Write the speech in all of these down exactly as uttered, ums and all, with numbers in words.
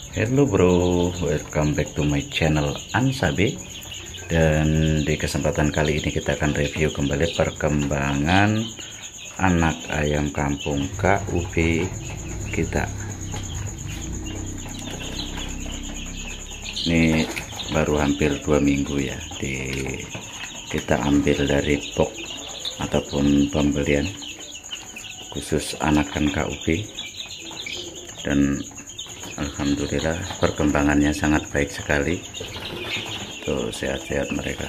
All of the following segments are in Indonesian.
Hello bro, welcome back to my channel Ansabi. Dan di kesempatan kali ini kita akan review kembali perkembangan anak ayam kampung K U B kita. Ini baru hampir dua minggu ya, di kita ambil dari box ataupun pembelian khusus anakan K U B, dan alhamdulillah perkembangannya sangat baik sekali. Tuh, sehat-sehat mereka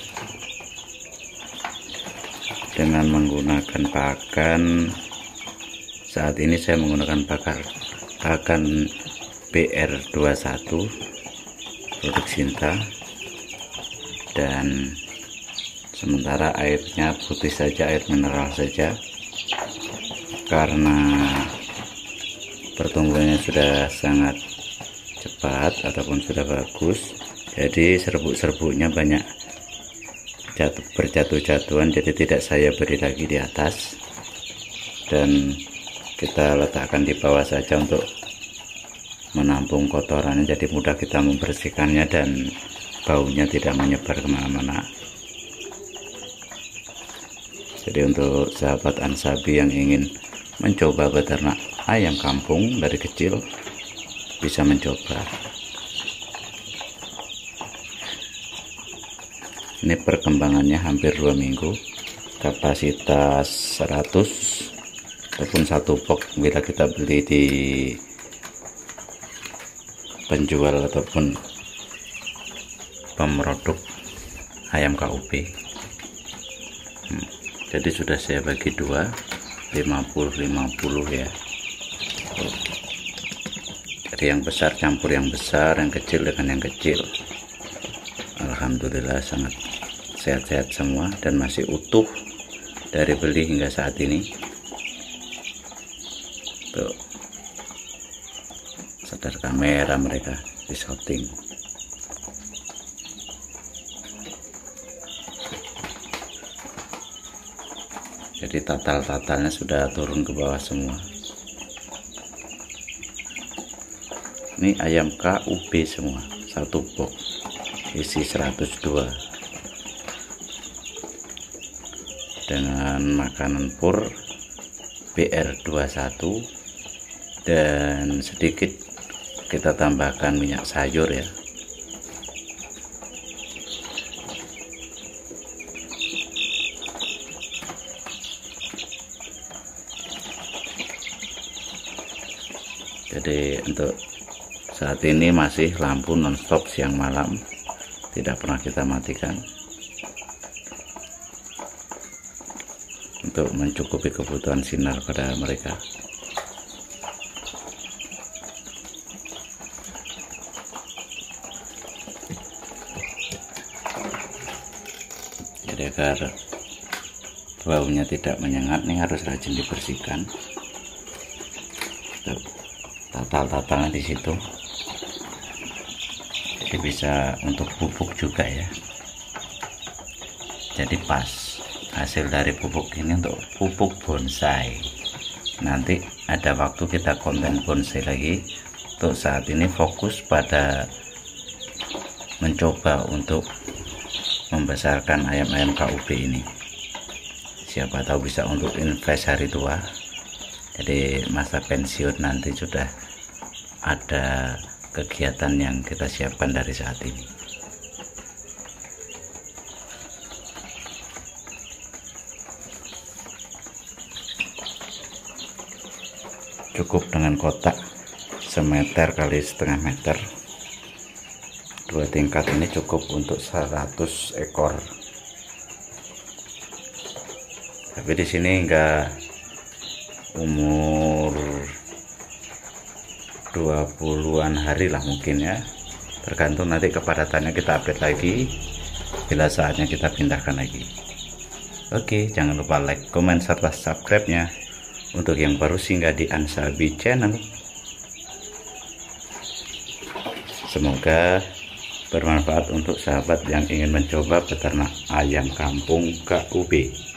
dengan menggunakan pakan. Saat ini saya menggunakan pakan pakan B R dua puluh satu produk Sinta, dan sementara airnya putih saja, air mineral saja, karena pertumbuhannya sudah sangat cepat ataupun sudah bagus. Jadi serbuk-serbuknya banyak jatuh, berjatuh-jatuhan, jadi tidak saya beri lagi di atas, dan kita letakkan di bawah saja untuk menampung kotorannya, jadi mudah kita membersihkannya dan baunya tidak menyebar kemana-mana. Jadi untuk sahabat Ansabi yang ingin mencoba beternak ayam kampung dari kecil, bisa mencoba. Ini perkembangannya hampir dua minggu, kapasitas seratus ataupun satu box bila kita beli di penjual ataupun pemroduk ayam K U B. hmm, jadi sudah saya bagi dua, lima puluh lima puluh ya. Jadi yang besar campur yang besar, yang kecil dengan yang kecil. Alhamdulillah sangat sehat-sehat semua dan masih utuh dari beli hingga saat ini. Tuh, sadar kamera mereka di shooting. Jadi tatal-tatalnya sudah turun ke bawah semua. Ini ayam K U B semua, satu box isi seratus dua, dengan makanan pur B R dua puluh satu, dan sedikit kita tambahkan minyak sayur ya. Jadi untuk saat ini masih lampu nonstop siang malam, tidak pernah kita matikan, untuk mencukupi kebutuhan sinar pada mereka. Jadi agar baunya tidak menyengat, nih harus rajin dibersihkan. Tatal-tatalnya di situ, jadi bisa untuk pupuk juga ya. Jadi pas hasil dari pupuk ini untuk pupuk bonsai. Nanti ada waktu kita konten bonsai lagi. Untuk saat ini fokus pada mencoba untuk membesarkan ayam-ayam K U B ini. Siapa tahu bisa untuk invest hari tua. Jadi masa pensiun nanti sudah ada kegiatan yang kita siapkan dari saat ini. Cukup dengan kotak semeter kali setengah meter, dua tingkat ini cukup untuk seratus ekor. Tapi di sini enggak umur dua puluhan hari lah mungkin ya, tergantung nanti kepadatannya, kita update lagi bila saatnya kita pindahkan lagi. Oke, jangan lupa like, komen, serta subscribe nya untuk yang baru singgah di Ansabi channel. Semoga bermanfaat untuk sahabat yang ingin mencoba beternak ayam kampung K U B.